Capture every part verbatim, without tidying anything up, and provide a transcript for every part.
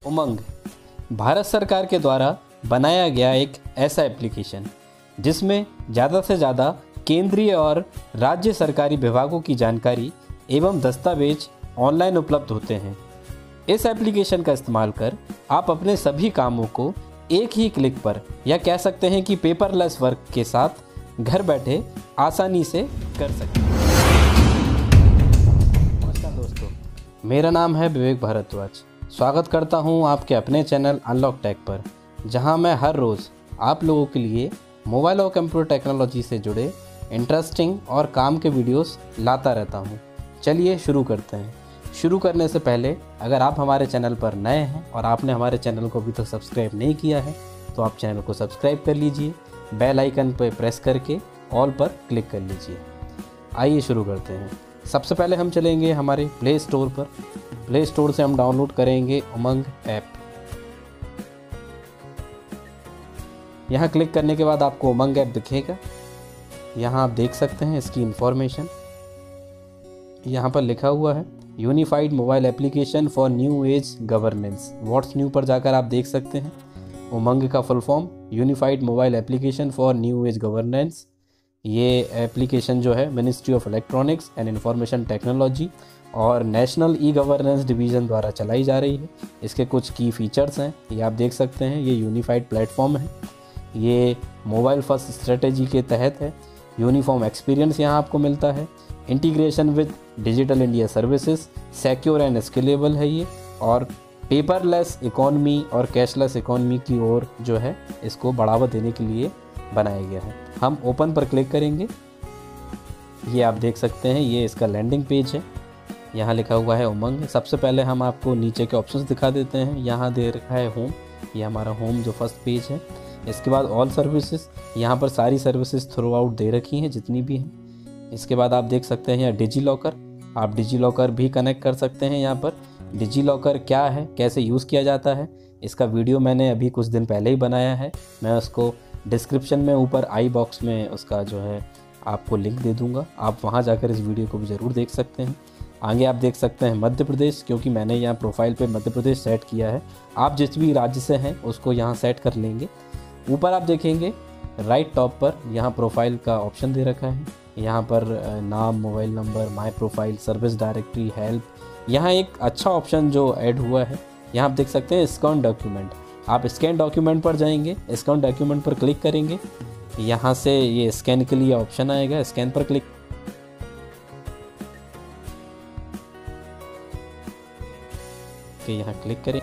उमंग भारत सरकार के द्वारा बनाया गया एक ऐसा एप्लीकेशन जिसमें ज़्यादा से ज़्यादा केंद्रीय और राज्य सरकारी विभागों की जानकारी एवं दस्तावेज ऑनलाइन उपलब्ध होते हैं। इस एप्लीकेशन का इस्तेमाल कर आप अपने सभी कामों को एक ही क्लिक पर या कह सकते हैं कि पेपरलेस वर्क के साथ घर बैठे आसानी से कर सकते हैं। नमस्कार दोस्तों, मेरा नाम है विवेक भारद्वाज। स्वागत करता हूं आपके अपने चैनल अनलॉक टेक पर, जहां मैं हर रोज़ आप लोगों के लिए मोबाइल और कंप्यूटर टेक्नोलॉजी से जुड़े इंटरेस्टिंग और काम के वीडियोस लाता रहता हूं। चलिए शुरू करते हैं। शुरू करने से पहले अगर आप हमारे चैनल पर नए हैं और आपने हमारे चैनल को अभी तक सब्सक्राइब नहीं किया है तो आप चैनल को सब्सक्राइब कर लीजिए, बेल आइकन पर प्रेस करके ऑल पर क्लिक कर लीजिए। आइए शुरू करते हैं। सबसे पहले हम चलेंगे हमारे प्ले स्टोर पर। प्ले स्टोर से हम डाउनलोड करेंगे उमंग ऐप। यहाँ क्लिक करने के बाद आपको उमंग ऐप दिखेगा। यहाँ आप देख सकते हैं इसकी इंफॉर्मेशन। यहाँ पर लिखा हुआ है unified mobile application for new age governance. What's new पर जाकर आप देख सकते हैं उमंग का full form unified mobile application for new age governance. ये एप्लीकेशन जो है ministry of electronics and information technology और नेशनल ई गवर्नेंस डिवीज़न द्वारा चलाई जा रही है। इसके कुछ की फीचर्स हैं, ये आप देख सकते हैं। ये यूनिफाइड प्लेटफॉर्म है, ये मोबाइल फर्स्ट स्ट्रेटेजी के तहत है। यूनिफॉर्म एक्सपीरियंस यहाँ आपको मिलता है। Integration with digital India services, secure and scalable है ये, और पेपरलेस इकोनॉमी और कैशलेस इकोनॉमी की ओर जो है इसको बढ़ावा देने के लिए बनाया गया है। हम ओपन पर क्लिक करेंगे। ये आप देख सकते हैं, ये इसका लैंडिंग पेज है। यहाँ लिखा हुआ है उमंग। सबसे पहले हम आपको नीचे के ऑप्शंस दिखा देते हैं। यहाँ दे रखा है होम, ये हमारा होम जो फर्स्ट पेज है। इसके बाद ऑल सर्विसेज, यहाँ पर सारी सर्विसेज थ्रू आउट दे रखी हैं जितनी भी हैं। इसके बाद आप देख सकते हैं यहाँ डिजी लॉकर, आप डिजी लॉकर भी कनेक्ट कर सकते हैं। यहाँ पर डिजी लॉकर क्या है, कैसे यूज़ किया जाता है, इसका वीडियो मैंने अभी कुछ दिन पहले ही बनाया है। मैं उसको डिस्क्रिप्शन में ऊपर आई बॉक्स में उसका जो है आपको लिंक दे दूंगा, आप वहां जाकर इस वीडियो को भी ज़रूर देख सकते हैं। आगे आप देख सकते हैं मध्य प्रदेश, क्योंकि मैंने यहाँ प्रोफाइल पे मध्य प्रदेश सेट किया है। आप जिस भी राज्य से हैं उसको यहाँ सेट कर लेंगे। ऊपर आप देखेंगे राइट टॉप पर यहाँ प्रोफाइल का ऑप्शन दे रखा है। यहाँ पर नाम, mobile number, my profile, service directory, help. यहाँ एक अच्छा ऑप्शन जो ऐड हुआ है, यहाँ आप देख सकते हैं स्कैन डॉक्यूमेंट। आप स्कैन डॉक्यूमेंट पर जाएंगे, स्कैन डॉक्यूमेंट पर क्लिक करेंगे। यहाँ से ये स्कैन के लिए ऑप्शन आएगा, स्कैन पर क्लिक के यहाँ क्लिक करें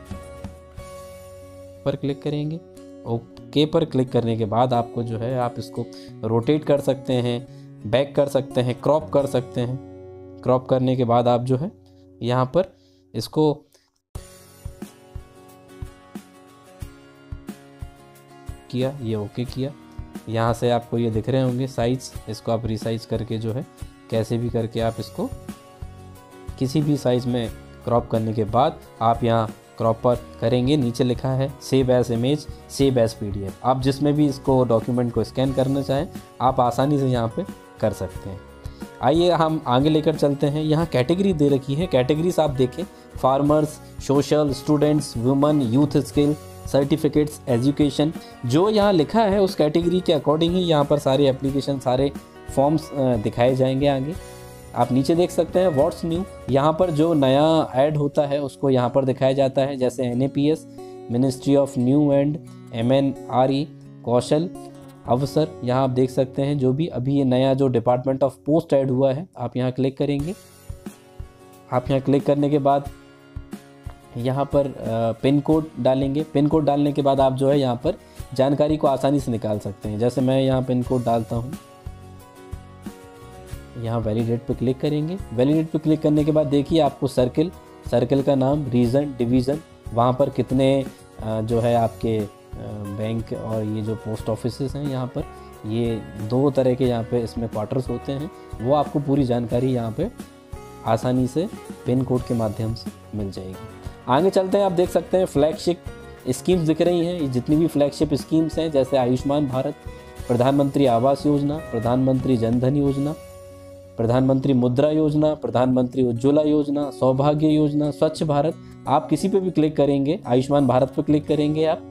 पर क्लिक करेंगे। ओके पर क्लिक करने के बाद आपको जो है आप इसको रोटेट कर सकते हैं, बैक कर सकते हैं, क्रॉप कर सकते हैं। क्रॉप करने के बाद आप जो है यहाँ पर इसको किया, ये ओके किया। यहाँ से आपको ये दिख रहे होंगे साइज, इसको आप रिसाइज करके जो है कैसे भी करके आप इसको किसी भी साइज में क्रॉप करने के बाद आप यहाँ क्रॉप पर करेंगे। नीचे लिखा है save as image, save as PDF. आप जिसमें भी इसको डॉक्यूमेंट को स्कैन करना चाहें आप आसानी से यहाँ पे कर सकते हैं। आइए हम आगे लेकर चलते हैं। यहाँ कैटेगरी दे रखी है। कैटेगरीज आप देखें, farmers, social, students, women, youth skill, certificates, education. जो यहाँ लिखा है उस कैटेगरी के अकॉर्डिंग ही यहाँ पर सारे एप्लीकेशन, सारे फॉर्म्स दिखाए जाएंगे। आगे आप नीचे देख सकते हैं व्हाट्स न्यू, यहाँ पर जो नया ऐड होता है उसको यहाँ पर दिखाया जाता है। जैसे N A P S, ministry of new and M N R E, Kaushal Avsar. यहाँ आप देख सकते हैं जो भी अभी ये नया जो डिपार्टमेंट ऑफ पोस्ट ऐड हुआ है, आप यहाँ क्लिक करेंगे। आप यहाँ क्लिक करने के बाद यहाँ पर पिन कोड डालेंगे। पिन कोड डालने के बाद आप जो है यहाँ पर जानकारी को आसानी से निकाल सकते हैं। जैसे मैं यहाँ पिन कोड डालता हूँ, यहाँ वैलिडेट पे क्लिक करेंगे। वैलिडेट पे क्लिक करने के बाद देखिए आपको सर्किल, सर्किल का नाम, रीजन, डिवीज़न, वहाँ पर कितने जो है आपके बैंक और ये जो पोस्ट ऑफिसेस हैं, यहाँ पर ये दो तरह के यहाँ पे इसमें क्वार्टर्स होते हैं। वो आपको पूरी जानकारी यहाँ पे आसानी से पिन कोड के माध्यम से मिल जाएगी। आगे चलते हैं। आप देख सकते हैं फ्लैगशिप स्कीम्स दिख रही हैं। ये जितनी भी फ्लैगशिप स्कीम्स हैं, जैसे आयुष्मान भारत, प्रधानमंत्री आवास योजना, प्रधानमंत्री जनधन योजना, प्रधानमंत्री मुद्रा योजना, प्रधानमंत्री उज्ज्वला योजना, सौभाग्य योजना, स्वच्छ भारत, आप किसी पे भी क्लिक करेंगे, आयुष्मान भारत पे क्लिक करेंगे आप।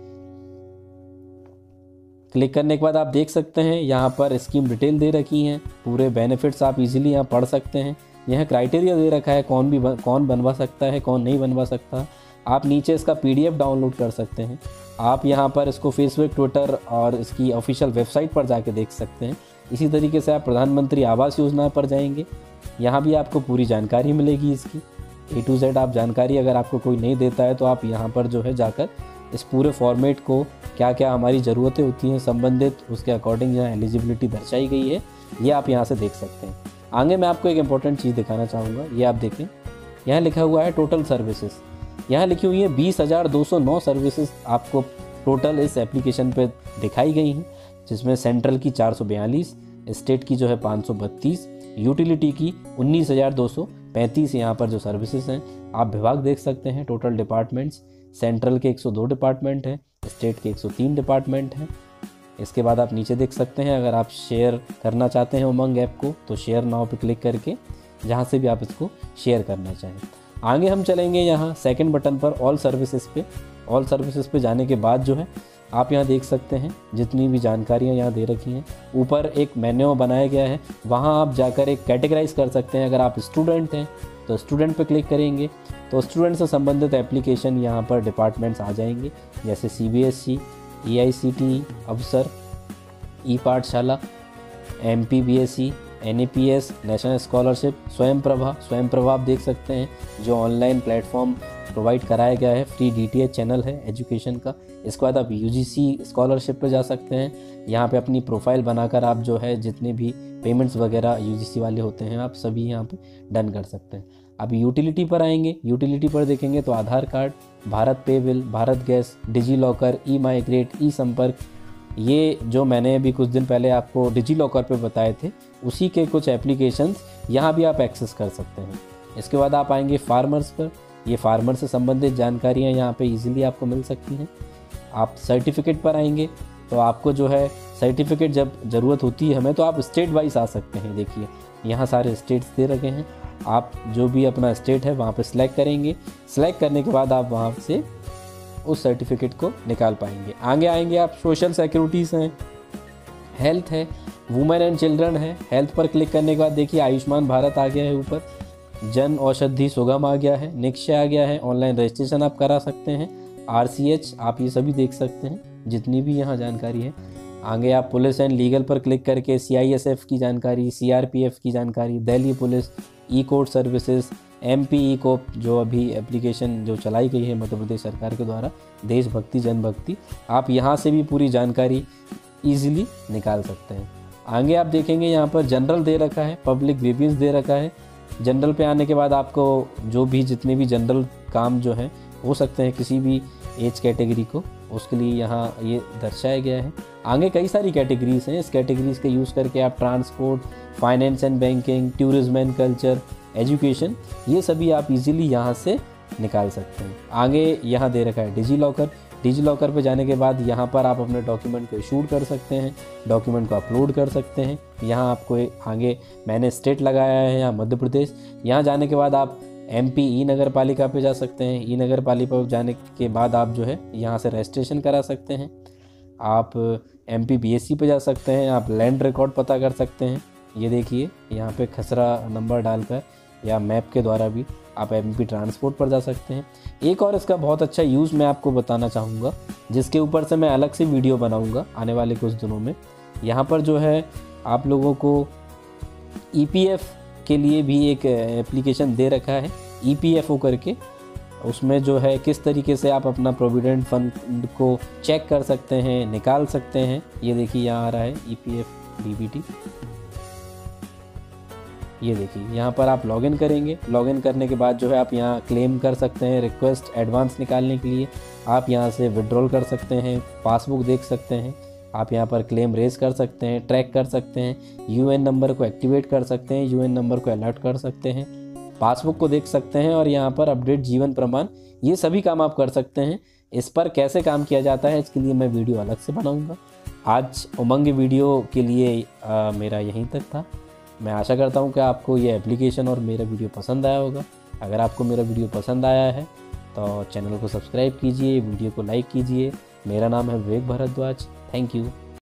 क्लिक करने के बाद आप देख सकते हैं यहाँ पर स्कीम डिटेल दे रखी हैं, पूरे बेनिफिट्स आप इजीली यहाँ पढ़ सकते हैं। यह क्राइटेरिया दे रखा है कौन भी बन, कौन बनवा सकता है, कौन नहीं बनवा सकता। आप नीचे इसका पीडीएफ डाउनलोड कर सकते हैं। आप यहाँ पर इसको फेसबुक, ट्विटर और इसकी ऑफिशियल वेबसाइट पर जाके देख सकते हैं। इसी तरीके से आप प्रधानमंत्री आवास योजना पर जाएंगे, यहाँ भी आपको पूरी जानकारी मिलेगी इसकी ए टू जेड। आप जानकारी अगर आपको कोई नहीं देता है तो आप यहाँ पर जो है जाकर इस पूरे फॉर्मेट को, क्या क्या हमारी ज़रूरतें होती हैं संबंधित, उसके अकॉर्डिंग यहाँ एलिजिबिलिटी दर्शाई गई है, ये आप यहाँ से देख सकते हैं। आगे मैं आपको एक इम्पॉर्टेंट चीज़ दिखाना चाहूँगा, ये आप देखें, यहाँ लिखा हुआ है टोटल सर्विसेज। यहाँ लिखी हुई है बीस हज़ार दो सौ नौ सर्विसेज आपको टोटल इस एप्लीकेशन पे दिखाई गई हैं, जिसमें सेंट्रल की चार सौ बयालीस, स्टेट की जो है पाँच सौ बत्तीस, यूटिलिटी की उन्नीस हज़ार दो सौ पैंतीस यहाँ पर जो सर्विसेज हैं। आप विभाग देख सकते हैं, टोटल डिपार्टमेंट्स, सेंट्रल के एक सौ दो डिपार्टमेंट हैं, स्टेट के एक सौ तीन डिपार्टमेंट हैं। इसके बाद आप नीचे देख सकते हैं, अगर आप शेयर करना चाहते हैं उमंग ऐप को तो शेयर नाउ पे क्लिक करके जहाँ से भी आप इसको शेयर करना चाहें। आगे हम चलेंगे यहाँ सेकंड बटन पर ऑल सर्विसेज पे। ऑल सर्विसेज पे जाने के बाद जो है आप यहाँ देख सकते हैं जितनी भी जानकारियाँ यहाँ दे रखी हैं। ऊपर एक मेन्यू बनाया गया है, वहाँ आप जाकर एक कैटेगराइज कर सकते हैं। अगर आप स्टूडेंट हैं तो स्टूडेंट पे क्लिक करेंगे तो स्टूडेंट से संबंधित एप्लीकेशन यहाँ पर डिपार्टमेंट्स आ जाएंगे, जैसे C B S E, A I C T E, Avsar, e Pathshala, M P B S E, N A P S, national scholarship, Swayam Prabha. स्वयं प्रभा आप देख सकते हैं जो ऑनलाइन प्लेटफॉर्म प्रोवाइड कराया गया है, free D T H channel है एजुकेशन का। इसके बाद आप यू जी सी स्कॉलरशिप पे जा सकते हैं, यहाँ पे अपनी प्रोफाइल बनाकर आप जो है जितने भी पेमेंट्स वगैरह यू जी सी वाले होते हैं आप सभी यहाँ पे डन कर सकते हैं। अब यूटिलिटी पर आएंगे, यूटिलिटी पर देखेंगे तो आधार card, Bharat pay bill, Bharat gas, digi locker, e migrate, e Sampark, ये जो मैंने अभी कुछ दिन पहले आपको डिजी लॉकर पे बताए थे उसी के कुछ एप्लीकेशंस यहाँ भी आप एक्सेस कर सकते हैं। इसके बाद आप आएंगे फार्मर्स पर, ये फार्मर से संबंधित जानकारियाँ यहाँ पे इजीली आपको मिल सकती हैं। आप सर्टिफिकेट पर आएंगे तो आपको जो है सर्टिफिकेट जब ज़रूरत होती है हमें तो आप स्टेट वाइज आ सकते हैं। देखिए यहाँ सारे स्टेट्स दे रखे हैं, आप जो भी अपना स्टेट है वहाँ पे सिलेक्ट करेंगे। सिलेक्ट करने के बाद आप वहाँ से उस सर्टिफिकेट को निकाल पाएंगे। आगे आएंगे आप सोशल सिक्योरिटीज़ हैं, हेल्थ है, वुमेन एंड चिल्ड्रन है। हेल्थ पर क्लिक करने के बाद देखिए आयुष्मान भारत आ गया है, ऊपर जन औषधि सुगम आ गया है, निक्षय आ गया है, ऑनलाइन रजिस्ट्रेशन आप करा सकते हैं, आर सी एच आप ये सभी देख सकते हैं जितनी भी यहाँ जानकारी है। आगे आप पुलिस एंड लीगल पर क्लिक करके सी आई एस एफ की जानकारी, सी आर पी एफ की जानकारी, Delhi police, e court services, M P e cop जो अभी एप्लीकेशन जो चलाई गई है मध्य प्रदेश सरकार के द्वारा, देशभक्ति जनभक्ति, आप यहाँ से भी पूरी जानकारी ईजिली निकाल सकते हैं। आगे आप देखेंगे यहाँ पर जनरल दे रखा है, पब्लिक ग्रीवियंस दे रखा है। जनरल पे आने के बाद आपको जो भी जितने भी जनरल काम जो है हो सकते हैं किसी भी एज कैटेगरी को, उसके लिए यहाँ ये दर्शाया गया है। आगे कई सारी कैटेगरीज हैं, इस कैटेगरीज का यूज़ करके आप transport, finance and banking, tourism and culture, education, ये सभी आप इजीली यहाँ से निकाल सकते हैं। आगे यहाँ दे रखा है डिजी लॉकर। डिजी लॉकर पर जाने के बाद यहाँ पर आप अपने डॉक्यूमेंट को शूट कर सकते हैं, डॉक्यूमेंट को अपलोड कर सकते हैं। यहाँ आपको आगे मैंने स्टेट लगाया है यहाँ मध्य प्रदेश। यहाँ जाने के बाद आप एम पी ई नगर पालिका पे जा सकते हैं। ई नगर पालिका पे जाने के बाद आप जो है यहाँ से रजिस्ट्रेशन करा सकते हैं। आप M P B S C पे जा सकते हैं, आप लैंड रिकॉर्ड पता कर सकते हैं। ये देखिए यहाँ पे खसरा नंबर डालकर या मैप के द्वारा भी आप एम पी ट्रांसपोर्ट पर जा सकते हैं। एक और इसका बहुत अच्छा यूज़ मैं आपको बताना चाहूँगा, जिसके ऊपर से मैं अलग से वीडियो बनाऊँगा आने वाले कुछ दिनों में। यहाँ पर जो है आप लोगों को ई पी एफ के लिए भी एक एप्लीकेशन दे रखा है, ई पी एफ ओ करके। उसमें जो है किस तरीके से आप अपना प्रोविडेंट फंड को चेक कर सकते हैं, निकाल सकते हैं। ये देखिए यहाँ आ रहा है E P F D B T. ये देखिए यहाँ पर आप लॉगिन करेंगे। लॉगिन करने के बाद जो है आप यहाँ क्लेम कर सकते हैं, रिक्वेस्ट एडवांस निकालने के लिए आप यहाँ से विड्रॉल कर सकते हैं, पासबुक देख सकते हैं, आप यहाँ पर क्लेम रेज कर सकते हैं, ट्रैक कर सकते हैं, यू एन नंबर को एक्टिवेट कर सकते हैं, यू एन नंबर को अलर्ट कर सकते हैं, पासबुक को देख सकते हैं और यहाँ पर अपडेट जीवन प्रमाण, ये सभी काम आप कर सकते हैं। इस पर कैसे काम किया जाता है इसके लिए मैं वीडियो अलग से बनाऊँगा। आज उमंग वीडियो के लिए आ, मेरा यहीं तक था। मैं आशा करता हूँ कि आपको ये एप्लीकेशन और मेरा वीडियो पसंद आया होगा। अगर आपको मेरा वीडियो पसंद आया है तो चैनल को सब्सक्राइब कीजिए, वीडियो को लाइक कीजिए। मेरा नाम है विवेक भारद्वाज। Thank you.